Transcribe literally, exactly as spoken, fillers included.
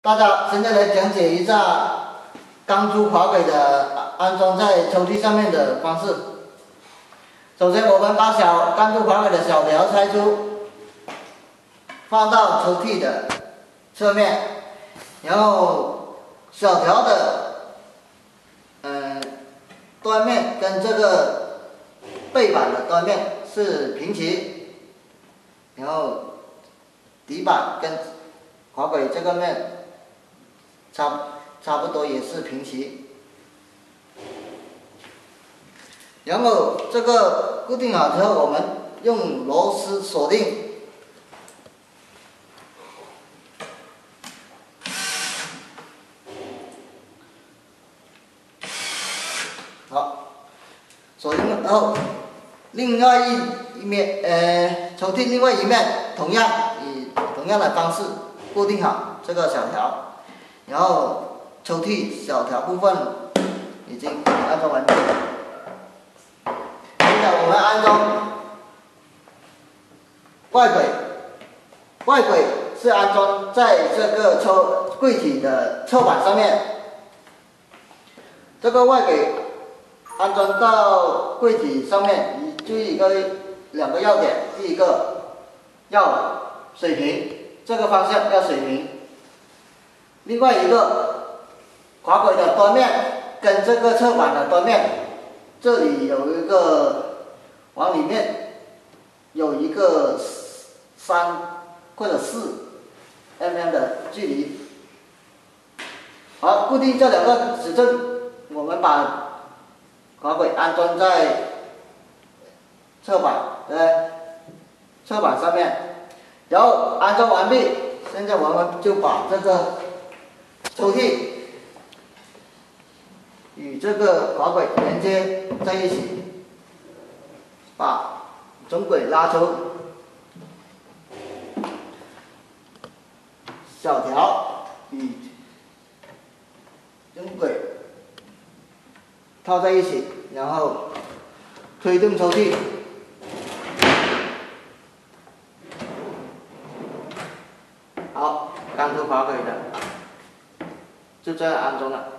大家现在来讲解一下钢珠滑轨的安装在抽屉上面的方式。首先，我们把小钢珠滑轨的小条拆出，放到抽屉的侧面，然后小条的嗯、呃、端面跟这个背板的端面是平齐，然后底板跟滑轨这个面差差不多也是平齐，然后这个固定好之后，我们用螺丝锁定。好，锁定了后，另外一一面呃抽屉另外一面同样以同样的方式固定好这个小条。然后抽屉小条部分已经安装完毕。现在我们安装外轨，外轨是安装在这个抽柜体的侧板上面。这个外轨安装到柜体上面，你注意一个两个要点：第一个要水平，这个方向要水平。另外一个，滑轨的端面跟这个侧板的端面，这里有一个往里面有一个三或者四 mm 的距离。好，固定这两个指针，我们把滑轨安装在侧板的侧板上面，然后安装完毕。现在我们就把这个抽屉与这个滑轨连接在一起，把中轨拉出，小条与中轨套在一起，然后推动抽屉。好，钢珠滑轨的就这样安装了。